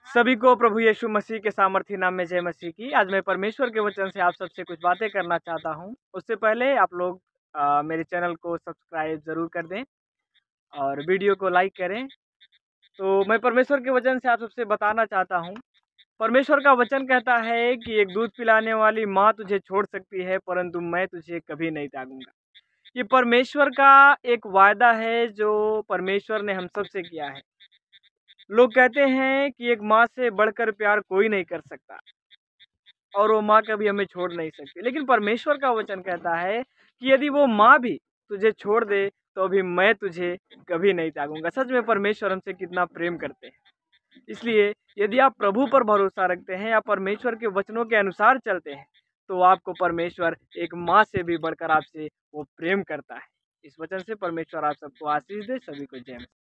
सभी को प्रभु यीशु मसीह के सामर्थी नाम में जय मसीह की। आज मैं परमेश्वर के वचन से आप सबसे कुछ बातें करना चाहता हूं। उससे पहले आप लोग मेरे चैनल को सब्सक्राइब ज़रूर कर दें और वीडियो को लाइक करें। तो मैं परमेश्वर के वचन से आप सबसे बताना चाहता हूं। परमेश्वर का वचन कहता है कि एक दूध पिलाने वाली माँ तुझे छोड़ सकती है, परंतु मैं तुझे कभी नहीं त्यागूंगा। ये परमेश्वर का एक वायदा है जो परमेश्वर ने हम सबसे किया है। लोग कहते हैं कि एक माँ से बढ़कर प्यार कोई नहीं कर सकता और वो माँ कभी हमें छोड़ नहीं सकती, लेकिन परमेश्वर का वचन कहता है कि यदि वो माँ भी तुझे छोड़ दे तो भी मैं तुझे कभी नहीं त्यागूंगा। सच में परमेश्वर हमसे कितना प्रेम करते हैं। इसलिए यदि आप प्रभु पर भरोसा रखते हैं या परमेश्वर के वचनों के अनुसार चलते हैं तो आपको परमेश्वर एक माँ से भी बढ़कर आपसे वो प्रेम करता है। इस वचन से परमेश्वर आप सबको आशीष दे। सभी को जय मसीह।